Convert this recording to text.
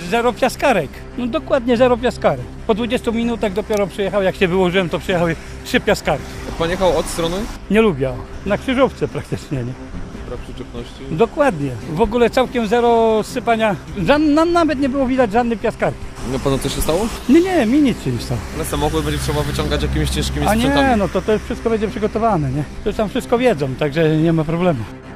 zero piaskarek. No dokładnie zero piaskarek. Po 20 minutach dopiero przyjechał, jak się wyłożyłem, to przyjechały 3 piaskarki. Pan jechał od strony? Nie lubię. Na krzyżówce praktycznie, nie? Brak przyczepności. Dokładnie. W ogóle całkiem zero sypania. Nawet nie było widać żadnej piaskarki. No panu coś się stało? Nie, mi nic się nie stało. Na samochód będzie trzeba wyciągać jakimiś ciężkimi A sprzętami. nie, no to wszystko będzie przygotowane, nie? To tam wszystko wiedzą, także nie ma problemu.